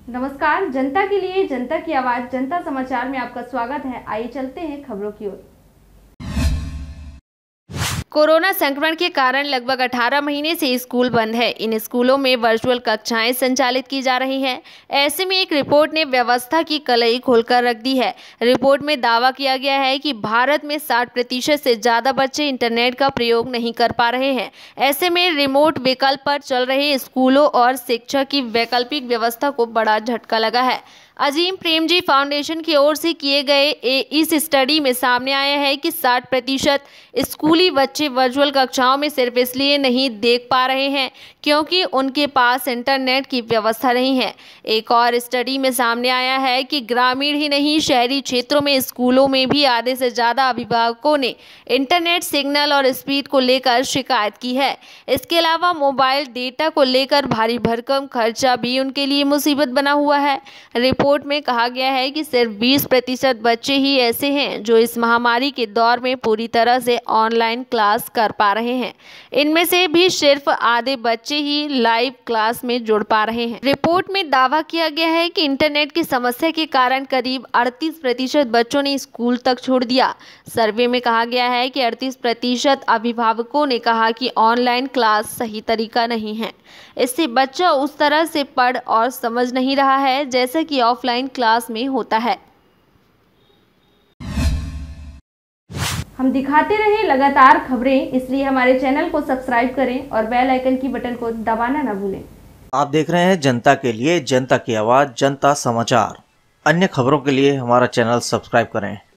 नमस्कार। जनता के लिए जनता की आवाज जनता समाचार में आपका स्वागत है। आइए चलते हैं खबरों की ओर। कोरोना संक्रमण के कारण लगभग 18 महीने से स्कूल बंद है। इन स्कूलों में वर्चुअल कक्षाएं संचालित की जा रही हैं। ऐसे में एक रिपोर्ट ने व्यवस्था की कलई खोलकर रख दी है। रिपोर्ट में दावा किया गया है कि भारत में 60% से ज़्यादा बच्चे इंटरनेट का प्रयोग नहीं कर पा रहे हैं। ऐसे में रिमोट विकल्प पर चल रहे स्कूलों और शिक्षा की वैकल्पिक व्यवस्था को बड़ा झटका लगा है। अजीम प्रेमजी फाउंडेशन की ओर से किए गए इस स्टडी में सामने आया है कि 60% स्कूली बच्चे वर्चुअल कक्षाओं में सिर्फ इसलिए नहीं देख पा रहे हैं क्योंकि उनके पास इंटरनेट की व्यवस्था नहीं है। एक और स्टडी में सामने आया है कि ग्रामीण ही नहीं, शहरी क्षेत्रों में स्कूलों में भी आधे से ज़्यादा अभिभावकों ने इंटरनेट सिग्नल और स्पीड को लेकर शिकायत की है। इसके अलावा मोबाइल डेटा को लेकर भारी भरकम खर्चा भी उनके लिए मुसीबत बना हुआ है। रिपोर्ट में कहा गया है कि सिर्फ 20% बच्चे ही ऐसे हैं जो इस महामारी के दौर में पूरी तरह से ऑनलाइन क्लास कर पा रहे हैं। इनमें से भी सिर्फ आधे बच्चे ही लाइव क्लास में जुड़ पा रहे हैं। रिपोर्ट में दावा किया गया है कि इंटरनेट की समस्या के कारण करीब 38% बच्चों ने स्कूल तक छोड़ दिया। सर्वे में कहा गया है कि 38% अभिभावकों ने कहा कि ऑनलाइन क्लास सही तरीका नहीं है। इससे बच्चा उस तरह से पढ़ और समझ नहीं रहा है जैसा कि ऑफलाइन क्लास में होता है। हम दिखाते रहे लगातार खबरें, इसलिए हमारे चैनल को सब्सक्राइब करें और बेल आइकन की बटन को दबाना न भूलें। आप देख रहे हैं जनता के लिए जनता की आवाज जनता समाचार। अन्य खबरों के लिए हमारा चैनल सब्सक्राइब करें।